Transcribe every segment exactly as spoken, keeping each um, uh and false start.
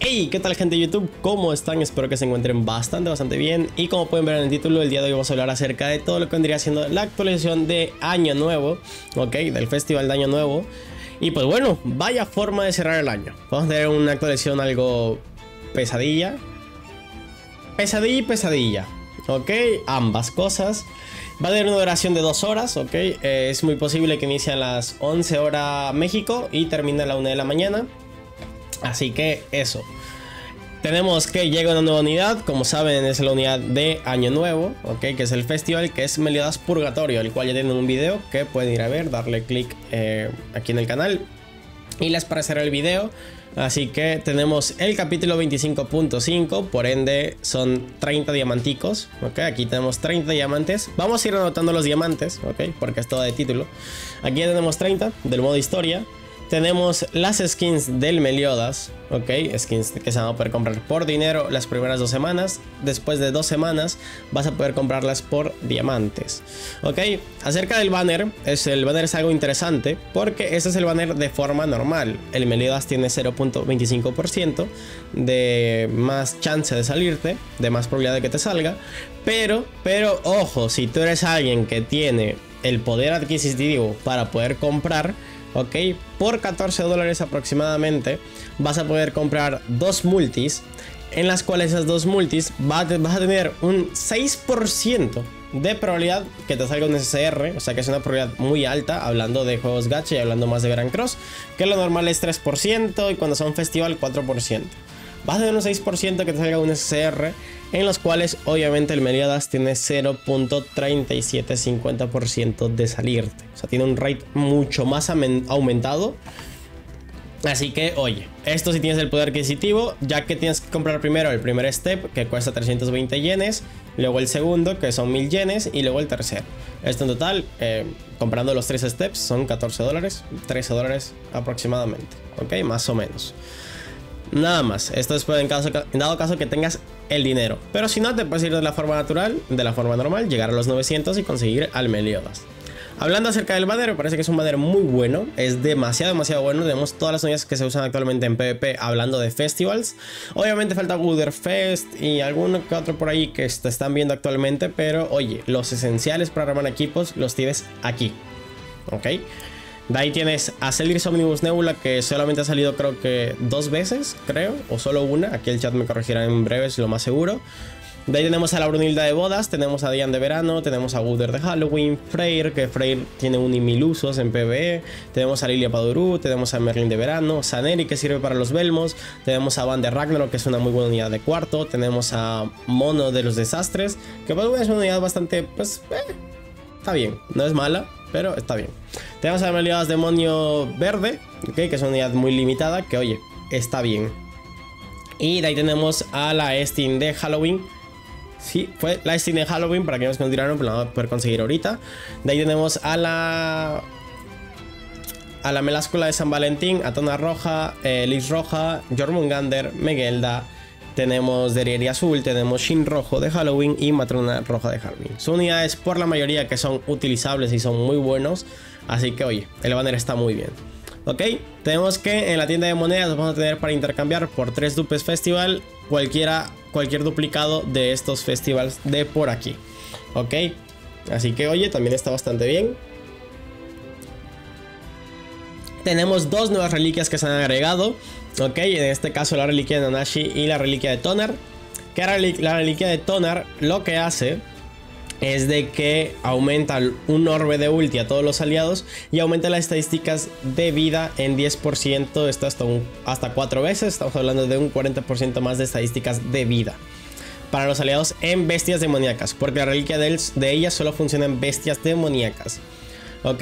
Hey, ¿qué tal gente de YouTube? ¿Cómo están? Espero que se encuentren bastante, bastante bien. Y como pueden ver en el título, el día de hoy vamos a hablar acerca de todo lo que vendría siendo la actualización de Año Nuevo, ok, del Festival de Año Nuevo. Y pues bueno, vaya forma de cerrar el año. Vamos a tener una actualización algo pesadilla. Pesadilla y pesadilla, ok, ambas cosas. Va a tener una duración de dos horas, ok. Eh, es muy posible que inicie a las once horas México y termine a la una de la mañana. Así que eso. Tenemos que llega una nueva unidad. Como saben, es la unidad de Año Nuevo, ok, que es el festival, que es Meliodas Purgatorio, el cual ya tienen un video que pueden ir a ver, darle clic eh, aquí en el canal y les aparecerá el video. Así que tenemos el capítulo veinticinco punto cinco, por ende son treinta diamanticos, ok, aquí tenemos treinta diamantes. Vamos a ir anotando los diamantes, ok, porque es todo de título. Aquí ya tenemos treinta del modo historia. Tenemos las skins del Meliodas, ok, skins que se van a poder comprar por dinero las primeras dos semanas. Después de dos semanas vas a poder comprarlas por diamantes, ok. Acerca del banner, es, el banner es algo interesante porque este es el banner de forma normal. El Meliodas tiene cero punto veinticinco por ciento de más chance de salirte, de más probabilidad de que te salga. Pero, pero, ojo, si tú eres alguien que tiene el poder adquisitivo para poder comprar, ok, por catorce dólares aproximadamente vas a poder comprar dos multis, en las cuales esas dos multis vas a tener un seis por ciento de probabilidad que te salga un S C R, o sea que es una probabilidad muy alta hablando de juegos gacha y hablando más de Grand Cross, que lo normal es tres por ciento y cuando son festival cuatro por ciento. Vas a tener un seis por ciento que te salga un S C R, en los cuales obviamente el Meliodas tiene cero punto treinta y siete cincuenta por ciento de salirte. O sea, tiene un rate mucho más aumentado. Así que, oye, esto sí tienes el poder adquisitivo, ya que tienes que comprar primero el primer step, que cuesta trescientos veinte yenes, luego el segundo, que son mil yenes, y luego el tercero. Esto en total, eh, comprando los tres steps, son catorce dólares, trece dólares aproximadamente, ok, más o menos. Nada más, esto es en, caso, en dado caso que tengas el dinero. Pero si no, te puedes ir de la forma natural, de la forma normal, llegar a los novecientos y conseguir al Meliodas. Hablando acerca del banner, me parece que es un banner muy bueno. Es demasiado, demasiado bueno. Tenemos todas las unidades que se usan actualmente en PvP hablando de festivals. Obviamente falta Wutherfest y alguno que otro por ahí que te están viendo actualmente. Pero oye, los esenciales para armar equipos los tienes aquí, ok. De ahí tienes a Celdris Omnibus Nebula, que solamente ha salido creo que dos veces, creo, o solo una. Aquí el chat me corregirá en breve, es lo más seguro. De ahí tenemos a la Brunilda de Bodas, tenemos a Dian de Verano, tenemos a Wuther de Halloween, Freyr, que Freyr tiene un y mil usos en PvE, tenemos a Lilia Padurú, tenemos a Merlin de Verano, Saneri, que sirve para los Belmos, tenemos a Van de Ragnarok, que es una muy buena unidad de cuarto, tenemos a Mono de los Desastres, que pues, es una unidad bastante, pues, eh, está bien, no es mala, pero está bien. Tenemos a Meliodas Demonio Verde, okay, que es una unidad muy limitada, que oye, está bien. Y de ahí tenemos a la Estin de Halloween. Sí, fue la Estin de Halloween, para aquellos que nos tiraron, pero la vamos a poder conseguir ahorita. De ahí tenemos a la... A la Meláscula de San Valentín, Atona Roja, eh, Lis Roja, Jormungander, Megelda. Tenemos Derieri Azul, tenemos Shin Rojo de Halloween y Matrona Roja de Halloween. Son unidades por la mayoría que son utilizables y son muy buenos. Así que oye, el banner está muy bien. Ok, tenemos que en la tienda de monedas vamos a tener para intercambiar por tres dupes festival cualquiera, cualquier duplicado de estos festivals de por aquí. Ok, así que oye, también está bastante bien. Tenemos dos nuevas reliquias que se han agregado. Ok, en este caso la reliquia de Nanashi y la reliquia de Tonar. Que la reliquia de Tonar lo que hace es de que aumenta un orbe de ulti a todos los aliados y aumenta las estadísticas de vida en diez por ciento. Esto hasta, un, hasta cuatro veces. Estamos hablando de un cuarenta por ciento más de estadísticas de vida para los aliados en bestias demoníacas, porque la reliquia de, él, de ella solo funciona en bestias demoníacas. Ok.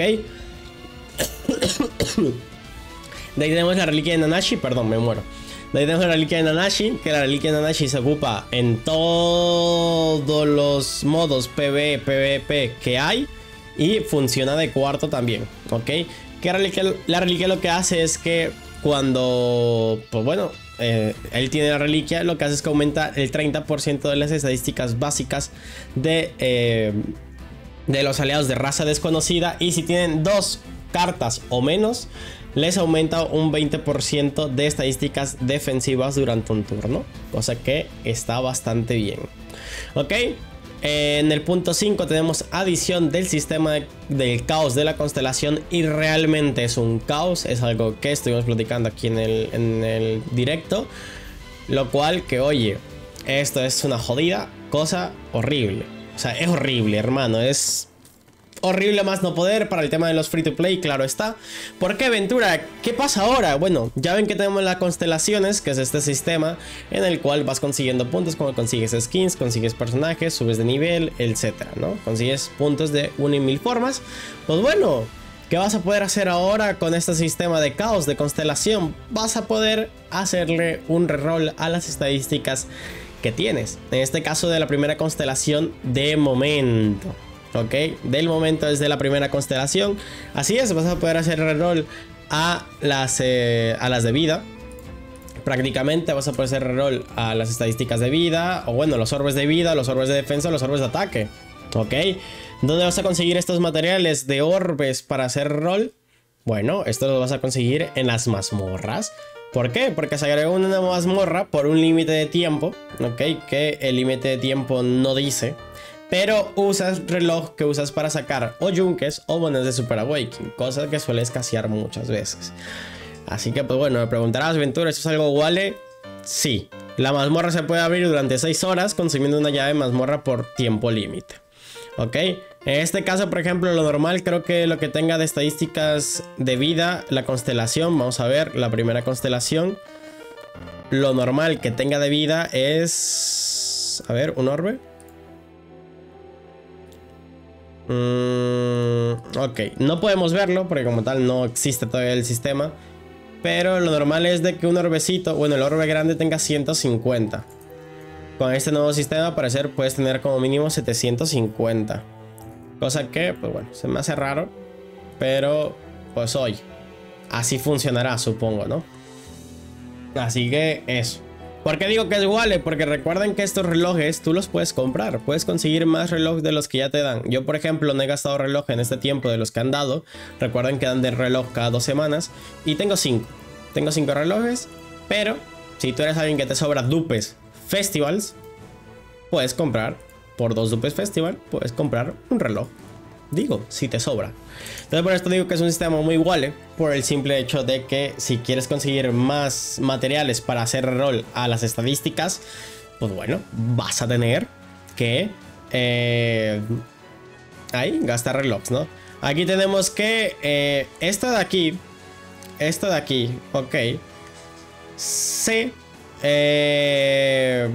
De ahí tenemos la reliquia de Nanashi, perdón, me muero. De ahí tenemos la reliquia de Nanashi, que la reliquia de Nanashi se ocupa en todos los modos PvE, PvP que hay y funciona de cuarto también, ¿ok? Que reliquia, la reliquia lo que hace es que cuando, pues bueno, eh, él tiene la reliquia, lo que hace es que aumenta el treinta por ciento de las estadísticas básicas de, eh, de los aliados de raza desconocida, y si tienen dos cartas o menos, les aumenta un veinte por ciento de estadísticas defensivas durante un turno, cosa que está bastante bien. Ok, en el punto cinco tenemos adición del sistema de, del caos de la constelación, y realmente es un caos, es algo que estuvimos platicando aquí en el, en el directo, lo cual que oye, esto es una jodida cosa horrible, o sea, es horrible, hermano, es horrible más no poder para el tema de los free to play, claro está. ¿Por qué, Ventura? ¿Qué pasa ahora? Bueno, ya ven que tenemos las constelaciones, que es este sistema en el cual vas consiguiendo puntos, como consigues skins, consigues personajes, subes de nivel, etcétera, ¿no? Consigues puntos de una y mil formas. Pues bueno, ¿qué vas a poder hacer ahora con este sistema de caos, de constelación? Vas a poder hacerle un reroll a las estadísticas que tienes. En este caso de la primera constelación de momento. Ok, del momento desde la primera constelación. Así es, vas a poder hacer reroll a las, eh, a las de vida. Prácticamente vas a poder hacer reroll a las estadísticas de vida, o bueno, los orbes de vida, los orbes de defensa, los orbes de ataque. Ok, ¿dónde vas a conseguir estos materiales de orbes para hacer reroll? Bueno, esto lo vas a conseguir en las mazmorras. ¿Por qué? Porque se agregó una mazmorra por un límite de tiempo. Ok, que el límite de tiempo no dice. Pero usas reloj que usas para sacar o yunques o monedas de Super Awakening, cosa que suele escasear muchas veces. Así que pues bueno, me preguntarás, Ventura, ¿esto es algo igual? Sí, la mazmorra se puede abrir durante seis horas consumiendo una llave de mazmorra por tiempo límite. Ok, en este caso por ejemplo lo normal, creo que lo que tenga de estadísticas de vida, la constelación, vamos a ver, la primera constelación, lo normal que tenga de vida es, a ver, un orbe. Mm, ok, no podemos verlo porque como tal no existe todavía el sistema, pero lo normal es de que un orbecito, bueno, el orbe grande tenga ciento cincuenta. Con este nuevo sistema, al parecer, puedes tener como mínimo setecientos cincuenta. Cosa que, pues bueno, se me hace raro, pero pues oye, así funcionará, supongo, ¿no? Así que eso. ¿Por qué digo que es igual? Porque recuerden que estos relojes tú los puedes comprar. Puedes conseguir más relojes de los que ya te dan. Yo, por ejemplo, no he gastado reloj en este tiempo de los que han dado. Recuerden que dan de reloj cada dos semanas. Y tengo cinco. Tengo cinco relojes. Pero si tú eres alguien que te sobra dupes festivals, puedes comprar por dos dupes festival. Puedes comprar un reloj. Digo, si te sobra. Entonces por esto digo que es un sistema muy igual, por el simple hecho de que si quieres conseguir más materiales para hacer reroll a las estadísticas, pues bueno, vas a tener que eh, ahí gastar relojes, ¿no? Aquí tenemos que eh, esto de aquí, esto de aquí, ok, se eh,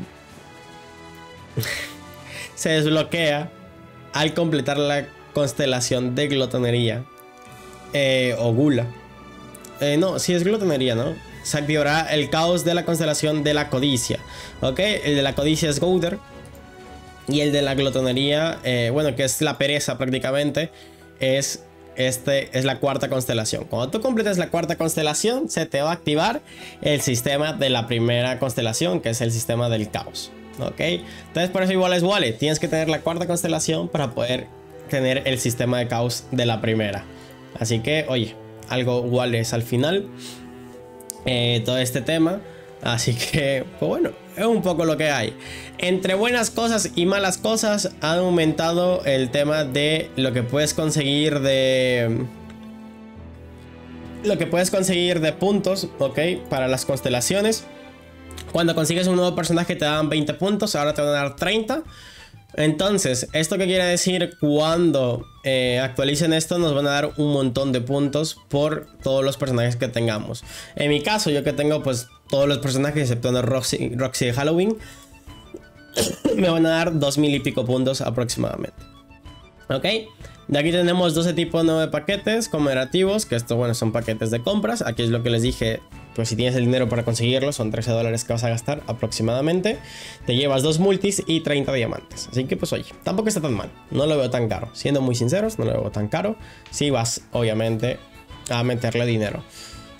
se desbloquea al completar la constelación de glotonería eh, o gula. Eh, no, si sí es glotonería, ¿no? Se activará el caos de la constelación de la codicia. Ok, el de la codicia es Gowder. Y el de la glotonería, eh, bueno, que es la pereza prácticamente, es, este, es la cuarta constelación. Cuando tú completes la cuarta constelación, se te va a activar el sistema de la primera constelación, que es el sistema del caos. Ok, entonces por eso igual es Wallet. Tienes que tener la cuarta constelación para poder tener el sistema de caos de la primera. Así que, oye, algo igual es al final eh, todo este tema. Así que, pues bueno, es un poco lo que hay. Entre buenas cosas y malas cosas, han aumentado el tema de lo que puedes conseguir de... Lo que puedes conseguir de puntos, ok, para las constelaciones. Cuando consigues un nuevo personaje te dan veinte puntos, ahora te van a dar treinta. Entonces, ¿esto qué quiere decir? Cuando eh, actualicen esto nos van a dar un montón de puntos por todos los personajes que tengamos. En mi caso, yo que tengo pues todos los personajes excepto Roxy, Roxy de Halloween, me van a dar dos mil y pico puntos aproximadamente. Ok, de aquí tenemos doce tipos nuevos de paquetes conmemorativos, que esto bueno son paquetes de compras. Aquí es lo que les dije, pues si tienes el dinero para conseguirlo, son trece dólares que vas a gastar aproximadamente. Te llevas dos multis y treinta diamantes. Así que pues oye, tampoco está tan mal, no lo veo tan caro. Siendo muy sinceros, no lo veo tan caro si vas obviamente a meterle dinero.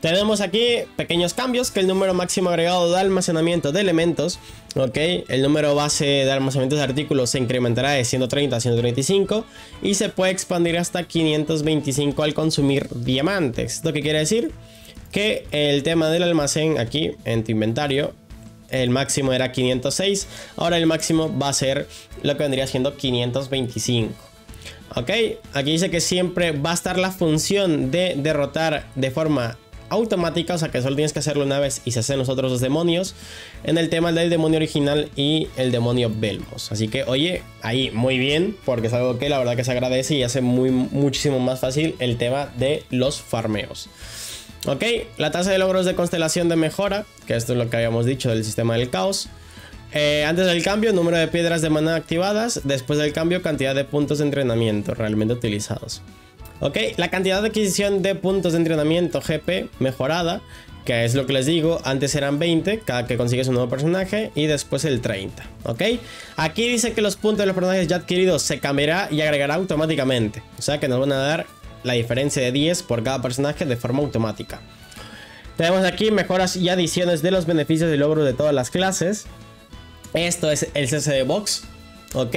Tenemos aquí pequeños cambios, que el número máximo agregado de almacenamiento de elementos, ok, el número base de almacenamiento de artículos se incrementará de ciento treinta a ciento treinta y cinco y se puede expandir hasta quinientos veinticinco al consumir diamantes. ¿Esto qué quiere decir? Que el tema del almacén aquí en tu inventario, el máximo era quinientos seis, ahora el máximo va a ser lo que vendría siendo quinientos veinticinco. Ok, aquí dice que siempre va a estar la función de derrotar de forma automática, o sea que solo tienes que hacerlo una vez y se hacen los otros dos demonios en el tema del demonio original y el demonio Belmos. Así que oye, ahí muy bien, porque es algo que la verdad que se agradece y hace muy, muchísimo más fácil el tema de los farmeos. Ok, la tasa de logros de constelación de mejora, que esto es lo que habíamos dicho del sistema del caos. Eh, antes del cambio, número de piedras de maná activadas. Después del cambio, cantidad de puntos de entrenamiento realmente utilizados. Ok, la cantidad de adquisición de puntos de entrenamiento G P mejorada, que es lo que les digo, antes eran veinte cada que consigues un nuevo personaje y después el treinta. Ok, aquí dice que los puntos de los personajes ya adquiridos se cambiará y agregará automáticamente. O sea que nos van a dar la diferencia de diez por cada personaje de forma automática. Tenemos aquí mejoras y adiciones de los beneficios y logros de todas las clases. Esto es el C C de Box. Ok.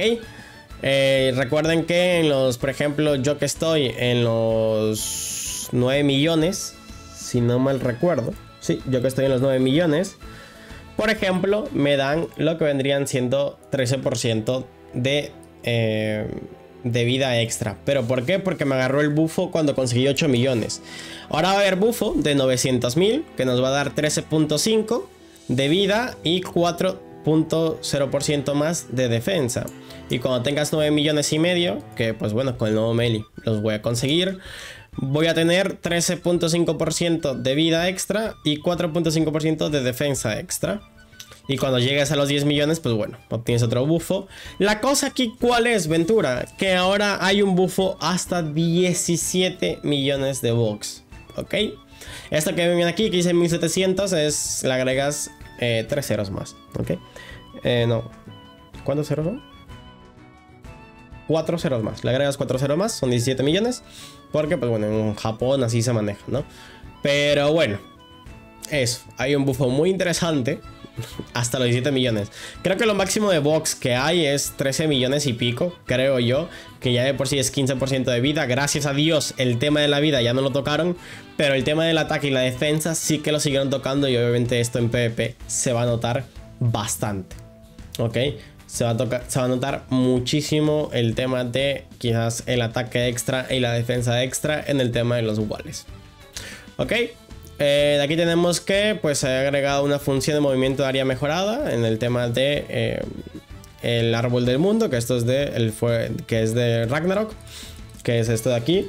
Eh, recuerden que en los, por ejemplo, yo que estoy en los nueve millones, si no mal recuerdo, sí, yo que estoy en los nueve millones, por ejemplo, me dan lo que vendrían siendo trece por ciento de, eh, de vida extra. ¿Pero por qué? Porque me agarró el bufo cuando conseguí ocho millones. Ahora va a haber bufo de novecientos mil, que nos va a dar trece punto cinco de vida y cuatro punto cero por ciento más de defensa. Y cuando tengas nueve millones y medio, que pues bueno, con el nuevo melee los voy a conseguir, voy a tener trece punto cinco por ciento de vida extra y cuatro punto cinco por ciento de defensa extra. Y cuando llegues a los diez millones, pues bueno, obtienes otro bufo. La cosa aquí, ¿cuál es, Ventura? Que ahora hay un bufo hasta diecisiete millones de box. ¿Ok? Esto que ven aquí, que dice mil setecientos, es, le agregas eh, tres ceros más. ¿Ok? Eh, no. ¿Cuántos ceros son? cuatro ceros más, le agregas cuatro ceros más, son diecisiete millones. Porque pues bueno, en Japón así se maneja, ¿no? Pero bueno, eso, hay un bufo muy interesante hasta los diecisiete millones. Creo que lo máximo de box que hay es trece millones y pico, creo yo, que ya de por sí es quince por ciento de vida. Gracias a Dios el tema de la vida ya no lo tocaron, pero el tema del ataque y la defensa sí que lo siguieron tocando. Y obviamente esto en PvP se va a notar bastante. Ok, Se va, a tocar, se va a notar muchísimo el tema de quizás el ataque extra y la defensa extra en el tema de los walls. Ok, eh, de aquí tenemos que pues se ha agregado una función de movimiento de área mejorada en el tema de eh, el árbol del mundo, que esto es de, el fue, que es de Ragnarok, que es esto de aquí.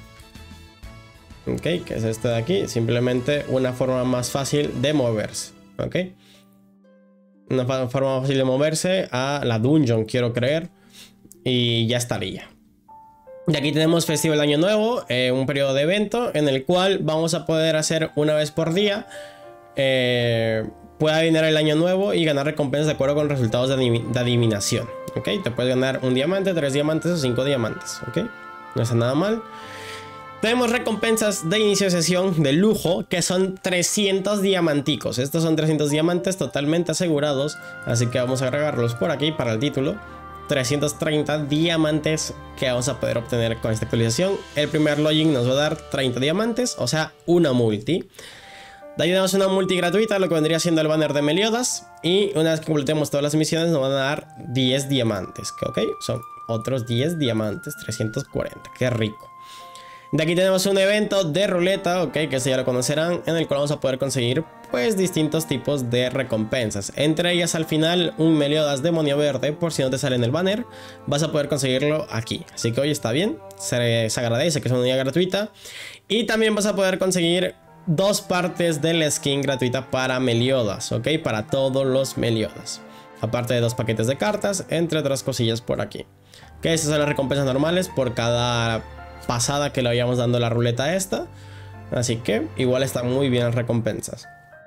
Ok, que es esto de aquí, simplemente una forma más fácil de moverse. Ok, una forma fácil de moverse a la dungeon, quiero creer. Y ya estaría. Y aquí tenemos Festival de Año Nuevo, eh, un periodo de evento en el cual vamos a poder hacer una vez por día. Eh, puede adivinar el año nuevo y ganar recompensas de acuerdo con resultados de, de adivinación. Ok, te puedes ganar un diamante, tres diamantes o cinco diamantes. Ok, no está nada mal. Tenemos recompensas de inicio de sesión de lujo, que son trescientos diamanticos. Estos son trescientos diamantes totalmente asegurados, así que vamos a agregarlos por aquí para el título. trescientos treinta diamantes que vamos a poder obtener con esta actualización. El primer login nos va a dar treinta diamantes, o sea, una multi. De ahí tenemos una multi gratuita, lo que vendría siendo el banner de Meliodas. Y una vez que completemos todas las misiones nos van a dar diez diamantes, que ok, son otros diez diamantes, trescientos cuarenta, qué rico. De aquí tenemos un evento de ruleta, ok, que eso ya lo conocerán, en el cual vamos a poder conseguir pues distintos tipos de recompensas. Entre ellas al final un Meliodas demonio verde, por si no te sale en el banner, vas a poder conseguirlo aquí. Así que hoy está bien, se, se agradece que es una unidad gratuita. Y también vas a poder conseguir dos partes de la skin gratuita para Meliodas, ok, para todos los Meliodas. Aparte de dos paquetes de cartas, entre otras cosillas por aquí. Que esas son las recompensas normales por cada pasada que le vayamos dando la ruleta esta. Así que igual están muy bien las recompensas.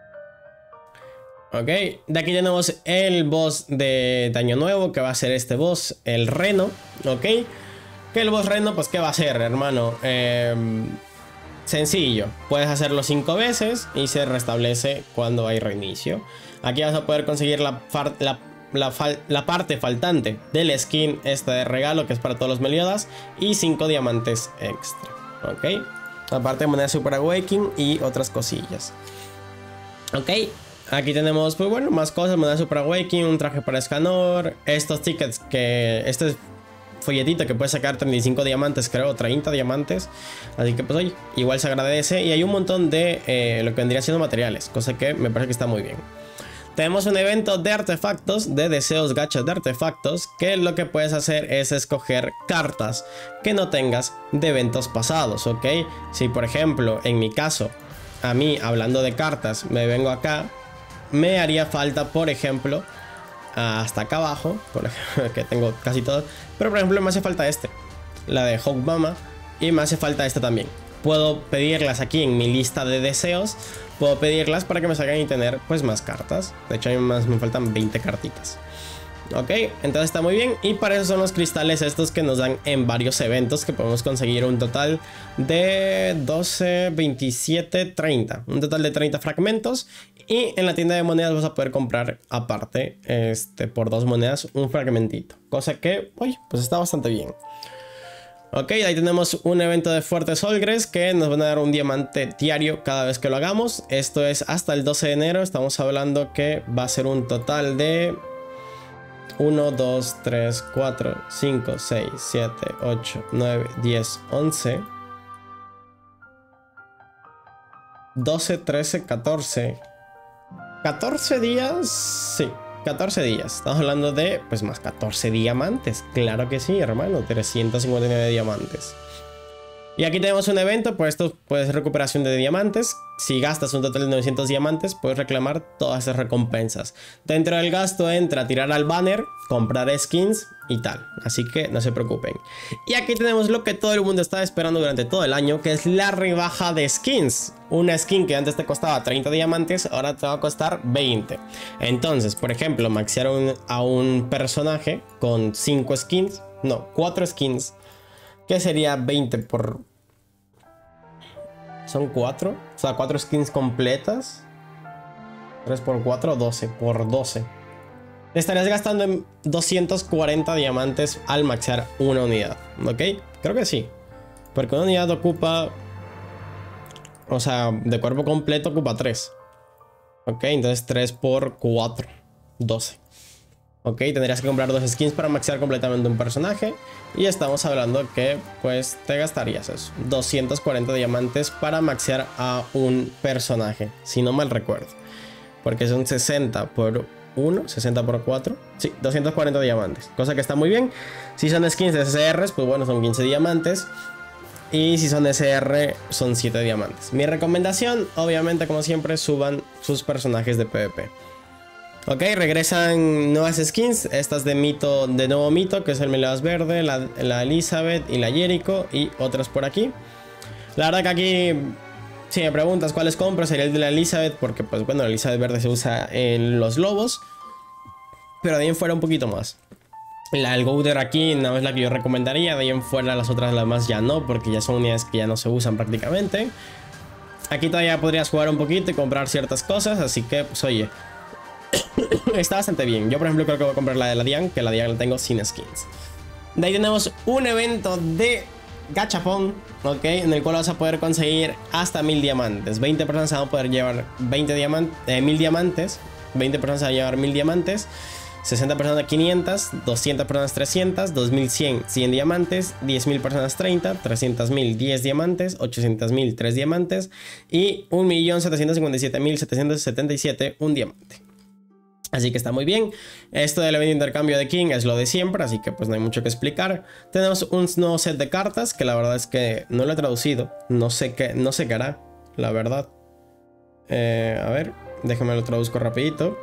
Ok, de aquí tenemos el boss de, de Año Nuevo, que va a ser este boss, el Reno. Ok, que el boss Reno, pues ¿qué va a ser, hermano? Eh, sencillo, puedes hacerlo cinco veces y se restablece cuando hay reinicio. Aquí vas a poder conseguir la, la, la, la parte faltante del skin este de regalo, que es para todos los Meliodas, y cinco diamantes extra, ok. Aparte de moneda Super Awakening y otras cosillas, ok. Aquí tenemos, pues bueno, más cosas, moneda Super Awakening, un traje para Escanor, estos tickets que, este folletito que puede sacar treinta y cinco diamantes, creo, treinta diamantes. Así que pues oye, igual se agradece. Y hay un montón de eh, lo que vendría siendo materiales, cosa que me parece que está muy bien. Tenemos un evento de artefactos, de deseos gachas de artefactos, que lo que puedes hacer es escoger cartas que no tengas de eventos pasados, ¿ok? Si por ejemplo, en mi caso, a mí, hablando de cartas, me vengo acá, me haría falta, por ejemplo, hasta acá abajo, por ejemplo, que tengo casi todas, pero por ejemplo me hace falta este, la de Hawk Mama, y me hace falta esta también. Puedo pedirlas aquí en mi lista de deseos, puedo pedirlas para que me salgan y tener pues más cartas. De hecho a mí más me faltan veinte cartitas. Ok, entonces está muy bien. Y para eso son los cristales estos que nos dan en varios eventos, que podemos conseguir un total de doce, veintisiete, treinta. Un total de treinta fragmentos. Y en la tienda de monedas vas a poder comprar aparte, este, por dos monedas, un fragmentito. Cosa que, oye, pues está bastante bien. Ok, ahí tenemos un evento de Fuertes Olgres que nos van a dar un diamante diario cada vez que lo hagamos. Esto es hasta el doce de enero. Estamos hablando que va a ser un total de uno, dos, tres, cuatro, cinco, seis, siete, ocho, nueve, diez, once, doce, trece, catorce. catorce días, sí, catorce días. Estamos hablando de, pues, más catorce diamantes. Claro que sí, hermano, trescientos cincuenta y nueve diamantes. Y aquí tenemos un evento, pues esto puede ser recuperación de diamantes. Si gastas un total de novecientos diamantes, puedes reclamar todas esas recompensas. Dentro del gasto entra tirar al banner, comprar skins y tal. Así que no se preocupen. Y aquí tenemos lo que todo el mundo estaba esperando durante todo el año, que es la rebaja de skins. Una skin que antes te costaba treinta diamantes, ahora te va a costar veinte. Entonces, por ejemplo, maxear un, a un personaje con cinco skins, no, cuatro skins. Que sería veinte por... Son cuatro. O sea, cuatro skins completas. tres por cuatro, doce. Por doce. Estarías gastando en doscientos cuarenta diamantes al maxear una unidad. ¿Ok? Creo que sí. Porque una unidad ocupa... O sea, de cuerpo completo ocupa tres. Ok, entonces tres por cuatro. doce. Ok, tendrías que comprar dos skins para maxear completamente un personaje. Y estamos hablando que pues te gastarías eso, doscientos cuarenta diamantes para maxear a un personaje, si no mal recuerdo. Porque son sesenta por uno, sesenta por cuatro. Sí, doscientos cuarenta diamantes, cosa que está muy bien. Si son skins de S Rs, pues bueno, son quince diamantes. Y si son S R, son siete diamantes. Mi recomendación, obviamente, como siempre, suban sus personajes de PvP. Ok, regresan nuevas skins. Estas de mito, de nuevo mito, que es el Meliodas verde, la, la Elizabeth y la Jericho, y otras por aquí. La verdad que aquí, si me preguntas cuáles compro, sería el de la Elizabeth, porque pues bueno, la Elizabeth verde se usa en los lobos. Pero de ahí en fuera un poquito más. La del Gouder aquí no es la que yo recomendaría. De ahí en fuera las otras, las más ya no, porque ya son unidades que ya no se usan prácticamente. Aquí todavía podrías jugar un poquito y comprar ciertas cosas, así que pues oye, está bastante bien. Yo por ejemplo creo que voy a comprar la de la Dian, que la Dian la tengo sin skins. De ahí tenemos un evento de gachapón, ok, en el cual vas a poder conseguir hasta mil diamantes. veinte personas van a poder llevar veinte diamantes, eh, mil diamantes. veinte personas van a llevar mil diamantes. sesenta personas quinientos, doscientas personas trescientos, dos mil cien cien diamantes, diez mil personas treinta, trescientos mil diez diamantes, ochocientos mil tres diamantes y un millón setecientos cincuenta y siete mil setecientos setenta y siete un diamante. Así que está muy bien. Esto del evento de intercambio de King es lo de siempre, así que pues no hay mucho que explicar. Tenemos un nuevo set de cartas que la verdad es que no lo he traducido. No sé qué, no sé qué hará, la verdad. Eh, a ver, déjame lo traduzco rapidito.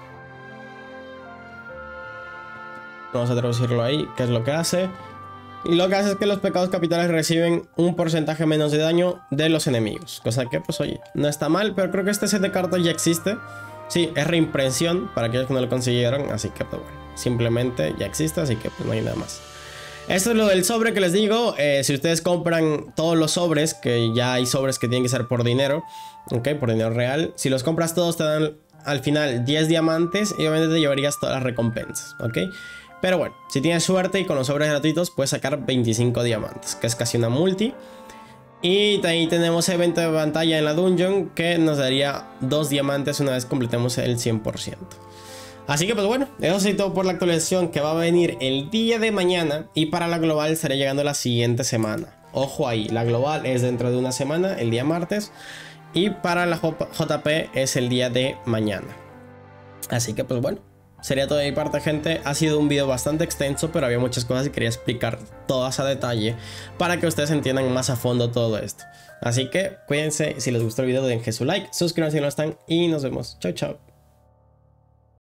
Vamos a traducirlo ahí, qué es lo que hace. Y lo que hace es que los pecados capitales reciben un porcentaje menos de daño de los enemigos. Cosa que pues oye, no está mal, pero creo que este set de cartas ya existe. Sí, es reimpresión para aquellos que no lo consiguieron, así que pues bueno, simplemente ya existe, así que pues no hay nada más. Esto es lo del sobre que les digo. Eh, si ustedes compran todos los sobres, que ya hay sobres que tienen que ser por dinero, ok, por dinero real. Si los compras todos te dan al final diez diamantes y obviamente te llevarías todas las recompensas, ok. Pero bueno, si tienes suerte y con los sobres gratuitos puedes sacar veinticinco diamantes, que es casi una multi. Y ahí tenemos evento de pantalla en la dungeon que nos daría dos diamantes una vez completemos el cien por ciento. Así que pues bueno, eso es todo por la actualización que va a venir el día de mañana. Y para la global estaré llegando la siguiente semana. Ojo ahí, la global es dentro de una semana, el día martes. Y para la J P es el día de mañana. Así que pues bueno, sería todo de mi parte, gente. Ha sido un video bastante extenso, pero había muchas cosas y quería explicar todas a detalle para que ustedes entiendan más a fondo todo esto. Así que cuídense, si les gustó el video dejen su like, suscríbanse si no están y nos vemos. Chao, chao.